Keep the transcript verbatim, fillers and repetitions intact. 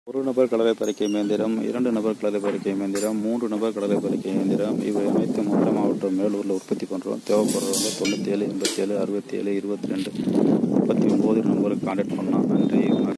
ஒரு நபர் கடலை பறிக்கை இயந்திரம், இரண்டு நபர் கடலை பறிக்கை இயந்திரம், மூன்று நபர் கடலை பறிக்கை இயந்திரம், இவை அனைத்தும் மொத்த மாவட்டம் மேலூரில் உற்பத்தி பண்ணுறோம். தேவைப்படுறவங்க தொண்ணூற்றி ஏழு எண்பத்தி ஏழு அறுபத்தி ஏழு இருபத்தி ரெண்டு முப்பத்தி ஒம்பது நம்பருக்கு கான்டாக்ட் பண்ணலாம். நன்றி.